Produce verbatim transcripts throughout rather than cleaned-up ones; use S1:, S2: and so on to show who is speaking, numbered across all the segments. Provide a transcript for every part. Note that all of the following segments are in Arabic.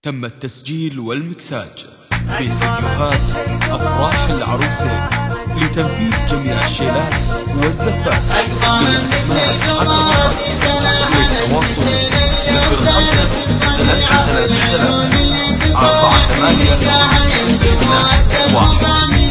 S1: تم التسجيل والمكساج في استديوهات أفراح العروسين لتنفيذ جميع الشيلات والزفات بالأسماء للتواصل صفر خمسة ثلاثة ثلاثة ثلاثة أربعة ثمانية اثنان واحد.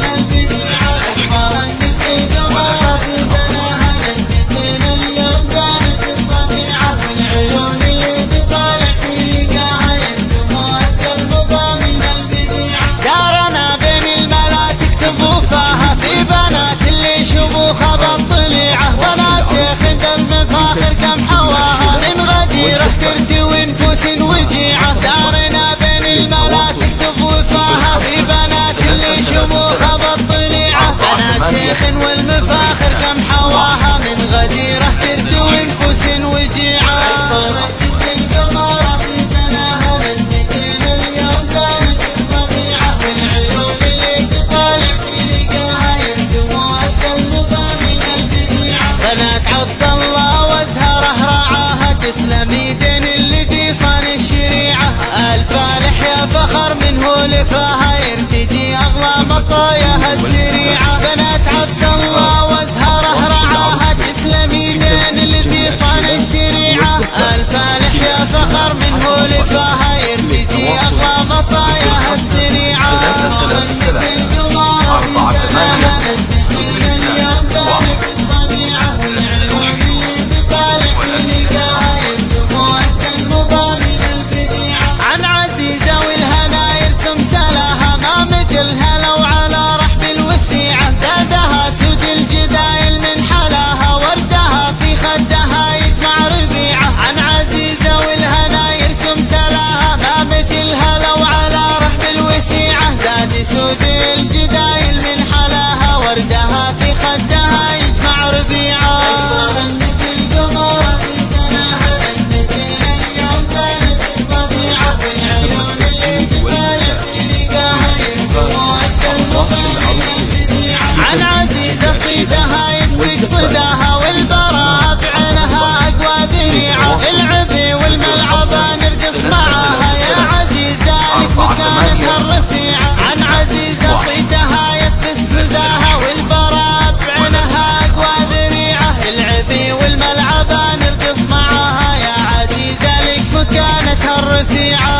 S2: بنات شيخ دم فاخر كم حواها من غديره ترتوي نفوس وجيعه. دارنا بين الملات تكتب وفاها في بنات اللي شموخها بالطليعه. بنات شيخ والمفاخر كم حواها من غديره ترتوي نفوس وجيعه. تسلم يدين اللي صان الشريعة. الفالح يا فخر منه لفاها يرتجي أغلى مطاياها السريعة. بنات عبد الله وازهره رعاها تسلم يدين اللي صان الشريعة. الفالح يا فخر منه لفاها يرتجي أغلى مطاياها السريعة. سود الجدايل من حلاها وردها في خدها يجمع ربيعة. مثل قمرة في سناها مثل اليوم زانت الطبيعة. والعيون اللي تطالع في لقاها يرسموا أسكن مضامين البديعة. عن عزيزة صيدها يسبق صداها والبراء بعينها أقوى ذريعة. العبي والملعبة نرقص معاها يا عزيزة لك مكانتها الرفيعة. عن عزيزة صيدها يسبس صداها والبراء بعينها أقوى ذريعة. العبي والملعبة نرقص معاها يا عزيزة لك مكانتها الرفيعة.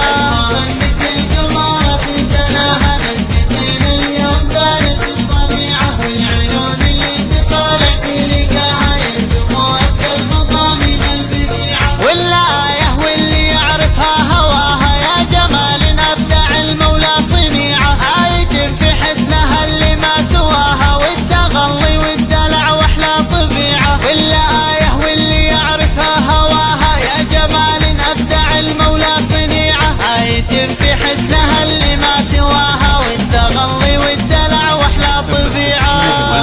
S2: مثل قمرة في سناها مثل اليوم زانت الطبيعة. والعيون اللي تطالع في لقاها يرسموا أسكى المضامين البديعة. والآية واللي يعرفها هواها يا جمال أبدع المولى صنيعة. في حسنها اللي ما سواها والتغلي والدلع واحلى طبيعة. والآية واللي يعرفها هواها يا جمال أبدع المولى صنيعة. آية في حسنها اللي ما سواها والتغلي والدلع واحلى طبيعة.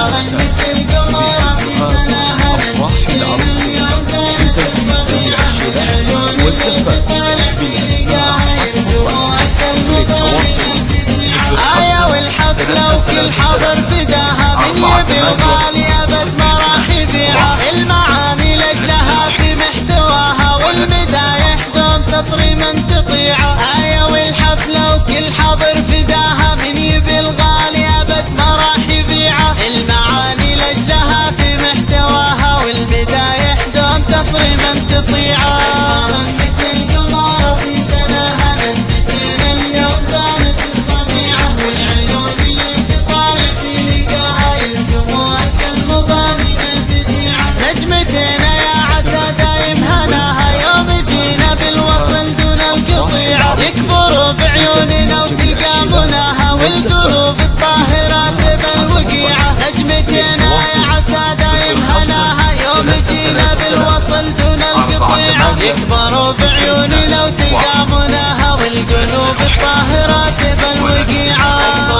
S2: مثل قمرة في سناها مثل اليوم زانت الطبيعة. والعيون اللي تطالع في لقاها يرسموا أسكى المضامين البديعة. آية والحفلة وكل حضر فداها. من يبي الغالي أبد ما راح يبيعها. المعاني لجلها في محتواها والمدايح دوم تطري من تطيعها. آية والحفلة وكل حضر فداها. من يبي الغالي أبد ما راح يبيعها. المعاني لجلها في محتواها والمدايح دوم تطري من تطيعها. مثل قمرة في سناها مثل اليوم زانت الطبيعة. والعيون اللي تطالع في لقاها يرسموا أسكى المضامين البديعة. نجمتنا يا عسى دايم هناها يوم جينا بالوصل دون القطيعة. يكبروا بعيوننا وتلقى مناها والقلوب الطاهرات بالوقيعة. نجمتنا يا عسى دايم هناها يوم جينا بالوصل دون القطيعة. يكبروا بعيوننا وتلقى مناها والقلوب الطاهرات بالوقيعة.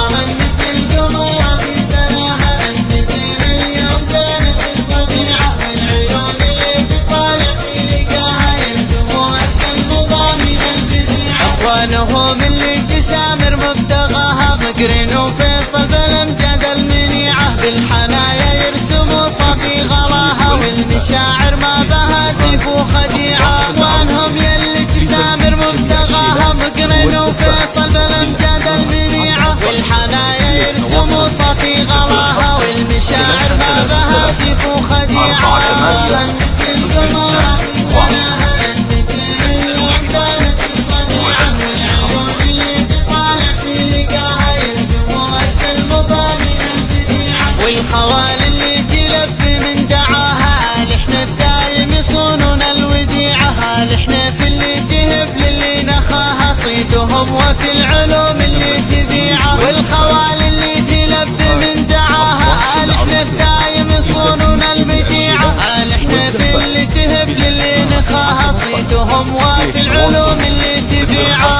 S2: مثل قمرة في سناها مثل اليوم زانت الطبيعة. والعيون اللي تطالع في لقاها يرسموا أسكى المضامين البديعة. أخوانهم اللي تسامر مبتغاها مقرن وفيصل بالأمجاد المنيعة. بالحنايا يرسموا صافي غلاها والمشاعر ما بها سيف وخديعة. أخوانهم يلي تسامر مبتغاها مقرن صافي غلاها والمشاعر ما بها زيف وخديعة والخوال اللي تلبي من دعاها لحنا الدايم يصونون الوديعة لحنا في اللي تهب للي نخاها صيتهم وفي العلوم اللي تذيعه والخوال اللي تلبي من دعاها لحنا الدايم يصونون الوديعة لحنا في اللي تهب للي نخاها صيتهم وفي العلوم اللي تذيعه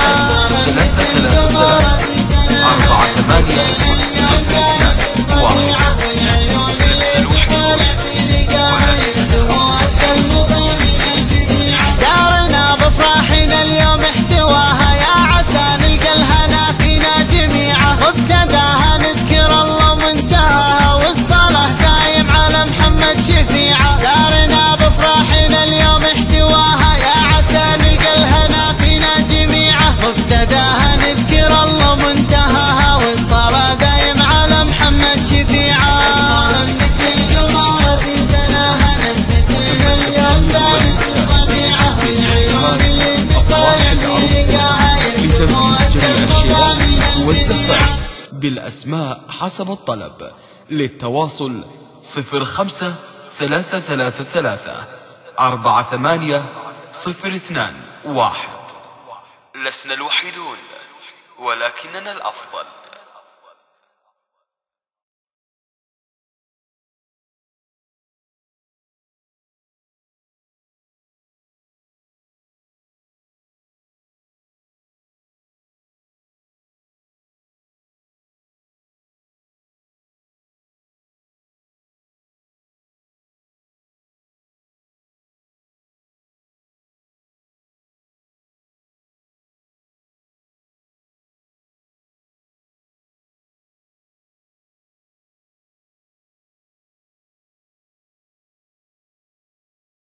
S1: والزفاف بالأسماء حسب الطلب. للتواصل صفر خمسة ثلاثة ثلاثة ثلاثة أربعة ثمانية صفر اثنان واحد. لسنا الوحيدون ولكننا الأفضل.